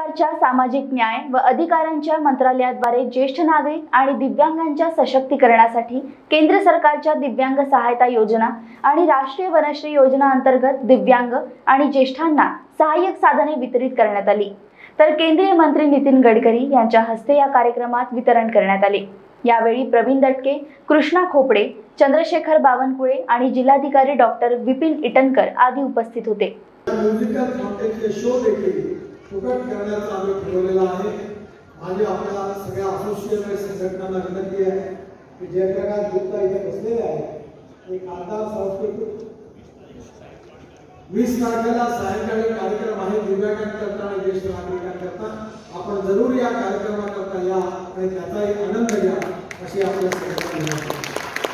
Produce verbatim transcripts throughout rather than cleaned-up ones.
सरकारच्या सामाजिक न्याय व अधिकारांच्या मंत्रालयाद्वारे ज्येष्ठ नागरिक आणि दिव्यांगांच्या सशक्तीकरणासाठी केंद्र सरकारच्या दिव्यांग सहायता योजना आणि राष्ट्रीय वनश्री योजना अंतर्गत दिव्यांग आणि ज्येष्ठांना सहाय्यक साधने वितरित करण्यात आली। तर केंद्रीय मंत्री नितीन गडकरी यांच्या हस्ते या कार्यक्रमात वितरण करण्यात आले। यावेळी प्रवीण दटके, कृष्णा खोपडे, चंद्रशेखर बावनकुळे आणि जिल्हाधिकारी डॉक्टर विपिन इटनकर आदी उपस्थित होते। म्युझिकल फाउंटेनचे शो देखील फुकट करण्याचा आम्ही ठरवलेला आहे। माझी आपल्या सगळ्या असोसिएशन संघटनांना विनंती आहे की जयप्रकाश गुप्ता इथे बसलेले आहेत, एक खासदार सांस्कृतिक वीस तारखेला सायंकाळी कार्यक्रम आहे दिव्यांगांकरता आणि ज्येष्ठ नागरिकांकरता। आपण जरूर या कार्यक्रमाकरता या आणि त्याचाही आनंद घ्या अशी आपल्या सगळ्यांना विनंती आहे।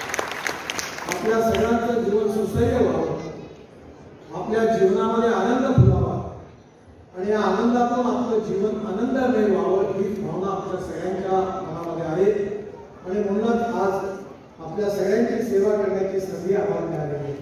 आपल्या सगळ्यांचं जीवन सुसह्य व्हावं, आपल्या जीवनामध्ये आनंद फुलावा आणि या आनंदातून आपलं जीवन आनंदमय व्हावं ही भावना आपल्या सगळ्यांच्या मनामध्ये आहे। आणि म्हणूनच आज आपल्या सगळ्यांची सेवा करण्याची संधी आम्हाला मिळाली आहे।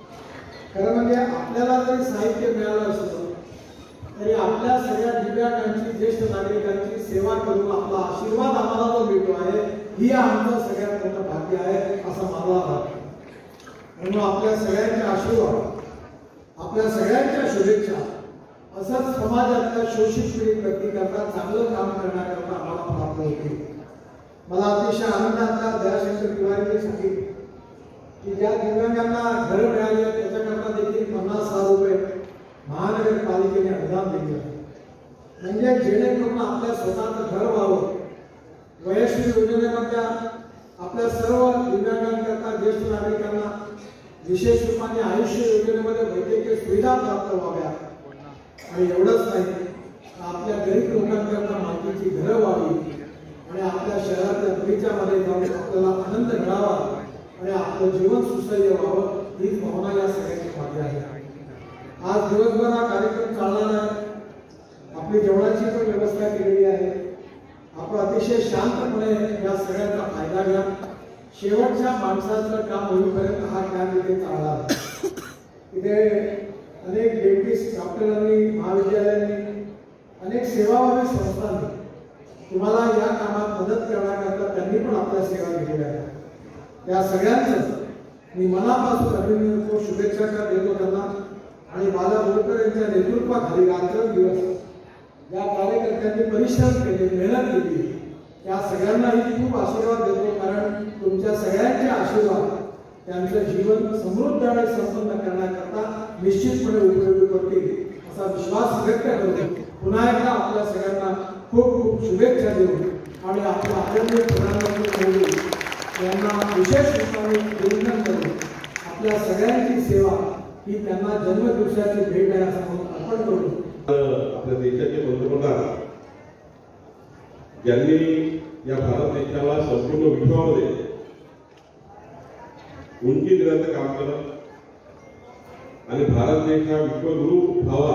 खरं म्हणजे आपल्याला जरी साहित्य मिळालं असलं तरी आपल्या सगळ्या दिव्यांगांची ज्येष्ठ नागरिकांची सेवा करून आपला आशीर्वाद आम्हाला जो मिळतो आहे ही आमचं सगळ्यात मोठं भाग्य आहे असं मला वाटतं। म्हणून आपल्या सगळ्यांचे आशीर्वाद, आपल्या सगळ्यांच्या शुभेच्छा असंच समाजातल्या शोषित पिढी व्यक्तीकरता चांगलं काम करण्याकरता आम्हाला प्राप्त होतील। मला अतिशय आनंदाचा दयाशंकर तिवारीने सांगितले की ज्या दिव्यांगांना घर मिळाली त्याच्याकरता देखील पन्नास हजार रुपये महानगरपालिकेने अनुदान दिले आहे, म्हणजे जेणेकरून आपल्या स्वतःचं घर व्हावं। वयश्री योजनेमधल्या आपल्या सर्व दिव्यांगांकरता ज्येष्ठ नागरिकांना विशेष रूपाने आयुष्य योजनेमध्ये वैद्यकीय सुविधा प्राप्त व्हाव्या आणि एवढंच नाही आपल्या गरीब लोकांकरता मातीची घरं व्हावी आणि आपल्या शहरातल्या बगीच्यामध्ये जाऊन आपल्याला आनंद मिळावा आणि आपलं जीवन सुसह्य व्हावं ही भावना या सगळ्यांची मागे आहे। आज दिवसभर हा कार्यक्रम चालणार आहे, आपली जेवणाची पण व्यवस्था केलेली आहे। आपण अतिशय शांतपणे या सगळ्यांचा फायदा घ्या। शेवटच्या माणसाचं काम होईपर्यंत हा कॅम्प इथे चालणार आहे। इथे अनेक डेंटिस्ट डॉक्टरांनी, महाविद्यालयांनी, अनेक सेवाभावी संस्थांनी तुम्हाला या कामात मदत करण्याकरता त्यांनी पण आपल्या सेवा दिलेल्या आहेत। त्या सगळ्यांचं मी मनापासून अभिनंदन करतो, शुभेच्छा देतो त्यांना। आणि बाला बोरकर यांच्या नेतृत्वाखाली रात्रंदिवस या कार्यकर्त्यांनी परिश्रम केले, मेहनत केली, त्या सगळ्यांनाही खूप आशीर्वाद देतो, कारण तुमच्या सगळ्यांचे आशीर्वाद त्यांचं जीवन समृद्ध आणि संपन्न करण्याकरता निश्चितपणे उपयोगी पडतील असा विश्वास व्यक्त करतो। पुन्हा एकदा आपल्या सगळ्यांना खूप खूप शुभेच्छा देऊन आणि आपल्या आदरणीय प्रधानमंत्री मोदी यांना विशेष रूपाने अभिनंदन करून आपल्या सगळ्यांची सेवा ही त्यांना जन्मदिवसाची भेट आहे असं म्हणून अर्पण करून आपल्या देशाचे पंतप्रधान ज्यांनी या भारत देशाला संपूर्ण विश्वामध्ये उंची देण्याचं काम केलं आणि भारत देश हा विश्वगुरु व्हावा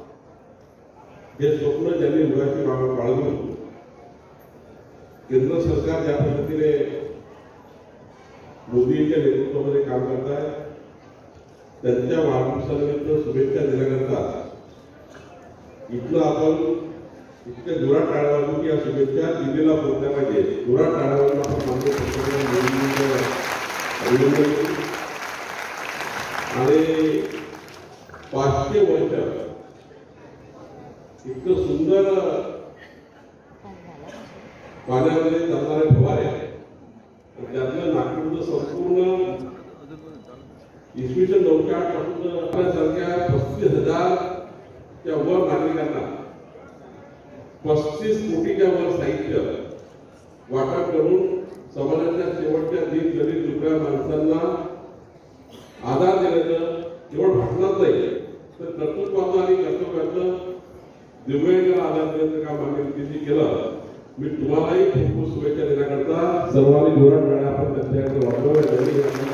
हे स्वप्न ज्यांनी मुलाची बाळगलं, केंद्र सरकार ज्या पद्धतीने मोदींच्या नेतृत्वामध्ये काम करत आहे त्यांच्या वाढदिवसानिमित्त शुभेच्छा देण्याकरता इथलं आपण इतक्या जोरात टाळ्या वाजवू की या शुभेच्छा दिल्लीला पोहोचल्या पाहिजे। जोरात टाळ्या वाजवून आपण माननीय पंतप्रधान अभिनंदन आणि पाचशे वर्ष इतकं सुंदर पाण्यामध्ये चालणारे फवारे त्यातलं नागपूरचं संपूर्ण इसवी सन नऊशे आठ पासून आपल्यासारख्या पस्तीस हजार च्या वर नागरिकांना पस्तीस कोटीच्या वर साहित्य वाटप करून समाजाच्या शेवटच्या दीन दलित दुबळ्या माणसांना आधार देण्याचं केवळ भाषणात नाही तर कर्तृत्वाचं आणि कर्तव्याचं दिव्यांगांना आधार देण्याचं काम आम्ही तिथे केलं। मी तुम्हालाही खूप खूप शुभेच्छा देण्याकरता सर्वांनी जोरात मिळाला आपण त्यांच्याकडे वाटलं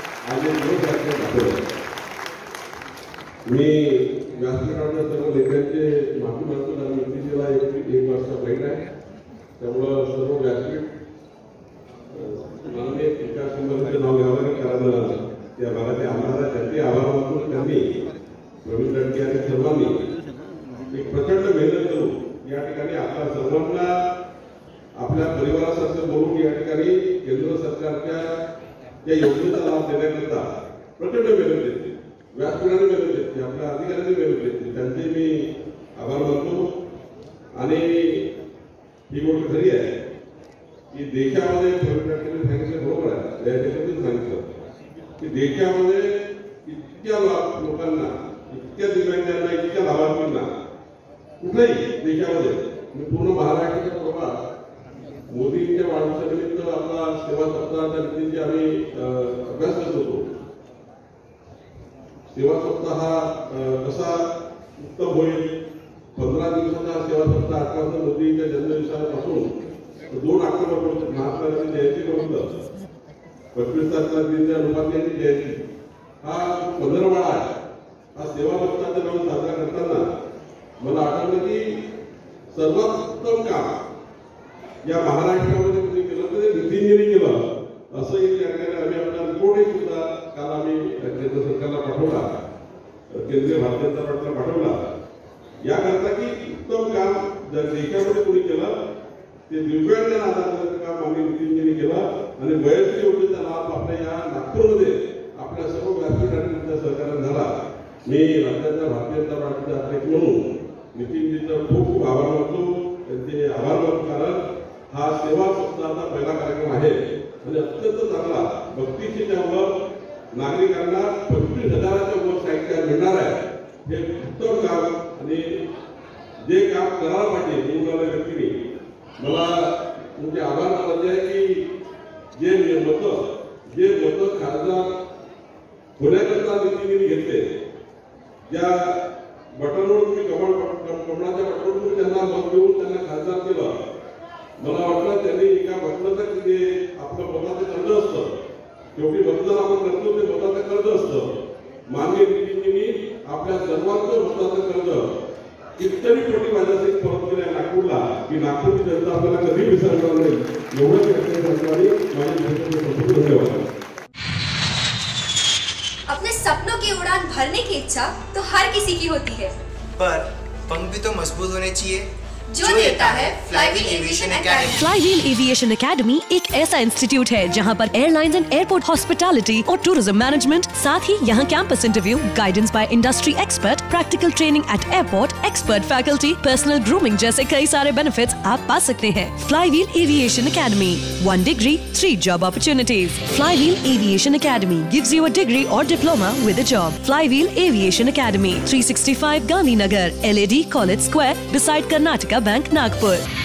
मी व्यासपीठाच्या सर्व नेत्यांचे माफी मागतो कारण युतीला एक एक वर्षा बहीण आहे, त्यामुळं सर्व व्यासपीठ माननीय विकास मंत्र्यांचं नाव घ्यावं लागेल कारण त्या भागाचे आमदार त्यांचे आभार मानून त्यांनी प्रवीण दटके आणि सर्वांनी एक प्रचंड मेहनत करून या या योजनेचा लाभ देण्याकरता प्रचंड मेहनत घेतली, व्यासपीठाने मेहनत घेतली, आपल्या अधिकाऱ्यांनी मेहनत घेतली, त्यांचे मी आभार मानतो. आणि ही गोष्ट खरी आहे की देशामध्ये सांगितलं बरोबर आहे, त्याच्यातून सांगितलं की देशामध्ये इतक्या लोकांना, इतक्या दिव्यांगांना, इतक्या लाभार्थींना कुठल्याही देशामध्ये, पूर्ण महाराष्ट्राच्या प्रभात मोदींच्या वाढदिवसानिमित्त आपला सेवा सप्ताहाच्या रीतीची आम्ही अभ्यास करत होतो. सेवा सप्ताह हा कसा उत्तम होईल, पंधरा दिवसाचा सेवा सप्ताह आठवडा मोदींच्या जन्मदिवसापासून दोन ऑक्टोबर महात्मा गांधी जयंती पर्यंत पंचवीस तारखेला दीनदयाळ उपाध्यायांची जयंती हा पंधरवडा आहे. हा सेवा सप्ताह म्हणून साजरा करताना मला आठवलं की सर्वात उत्तम काम या महाराष्ट्रामध्ये कुणी केलं तर ते नितीनजींनी केलं, असं एक ठिकाणी आम्ही आपला रिपोर्टही सुद्धा काल आम्ही केंद्र सरकारला पाठवला, केंद्रीय भारतीय जनता पार्टीला पाठवला, याकरता की उत्तम काम जर देशामध्ये कोणी केलं ते दिव्यांगांना आधार देण्याचं काम आम्ही नितीनजींनी केलं. आणि वयस्कर योजनेचा लाभ आपल्या या नागपूरमध्ये आपल्या सर्व व्यासपीठांच्या सहकार्याने झाला. मी राज्याच्या भारतीय जनता पार्टीचा अध्यक्ष म्हणून नितीनजींचा खूप खूप आभार मानतो, त्यांचे आभार मानतो. कारण हा सेवा सप्ताहाचा पहिला कार्यक्रम आहे आणि अत्यंत चांगला बत्तीसशेच्या वर नागरिकांना पंचवीस हजाराच्या वर साहित्य मिळणार आहे. हे उत्तम काम आणि जे काम करायला पाहिजे निवडणाऱ्या व्यक्तीने, मला तुमचे आभार मानायचे आहे की जे मतं जे मतं खासदार होण्याकरता नितीनजींनी घेतले, ज्या बटनवर तुम्ही कमळ कमळाच्या बटनवर तुम्ही त्यांना मत देऊन त्यांना खासदार केलं, मला वाटतं त्यांनी एका बटनाचं जे आपलं मताचं कर्ज असतं, शेवटी मतदान आपण करतो ते मताचं कर्ज असतं. माननीय नितीनजींनी आपल्या सर्वांचं मताचं कर्ज कितीतरी कोटी माझ्यासाठी परत केलं नागपूरला, की नागपूरची जनता आपल्याला कधी विसरणार नाही. एवढंच माझी धन्यवाद. अपने सपनों की उड़ान भरने की इच्छा तो हर किसी की होती है, पर पंख भी तो मजबूत होने चाहिए, जो देता है Flywheel Aviation Academy. Flywheel Aviation Academy एक ऐसा इंस्टीट्यूट है जहां पर एयरलाइंस एंड एयरपोर्ट हॉस्पिटैलिटी और टूरिज्म मैनेजमेंट, साथ ही यहां campus interview, guidance by industry expert, practical training at airport, expert faculty, personal grooming जैसे कई सारे बेनिफिट्स आप पा सकते हैं। Flywheel Aviation Academy, one degree three job opportunities. Flywheel Aviation Academy gives you a degree और diploma with a job. Flywheel Aviation academy, three sixty five Gandhinagar, L A D college square, beside Karnataka Bank, Nagpur।